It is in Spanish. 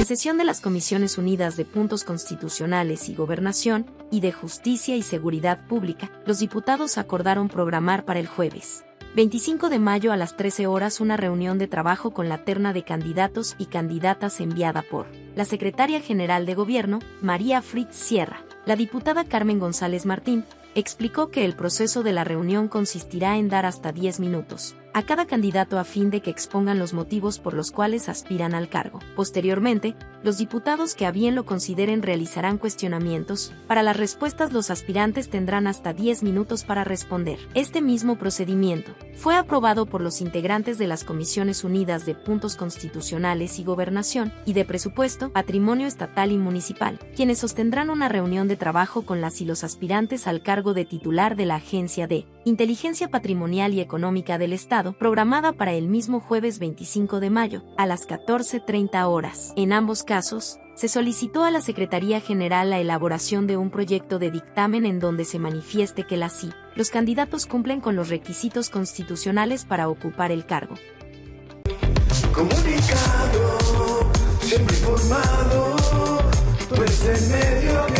En sesión de las Comisiones Unidas de Puntos Constitucionales y Gobernación, y de Justicia y Seguridad Pública, los diputados acordaron programar para el jueves 25 de mayo a las 13 horas una reunión de trabajo con la terna de candidatos y candidatas enviada por la Secretaria General de Gobierno, María Fritz Sierra. La diputada Carmen González Martín explicó que el proceso de la reunión consistirá en dar hasta 10 minutos a cada candidato a fin de que expongan los motivos por los cuales aspiran al cargo. Posteriormente, los diputados que a bien lo consideren realizarán cuestionamientos. Para las respuestas, los aspirantes tendrán hasta 10 minutos para responder. Este mismo procedimiento fue aprobado por los integrantes de las Comisiones Unidas de Puntos Constitucionales y Gobernación y de Presupuesto, Patrimonio Estatal y Municipal, quienes sostendrán una reunión de trabajo con las y los aspirantes al cargo de titular de la Agencia de Inteligencia Patrimonial y Económica del Estado, programada para el mismo jueves 25 de mayo, a las 14:30 horas. En ambos casos, se solicitó a la Secretaría General la elaboración de un proyecto de dictamen en donde se manifieste que los candidatos cumplen con los requisitos constitucionales para ocupar el cargo. Comunicado, siempre informado, pues en medio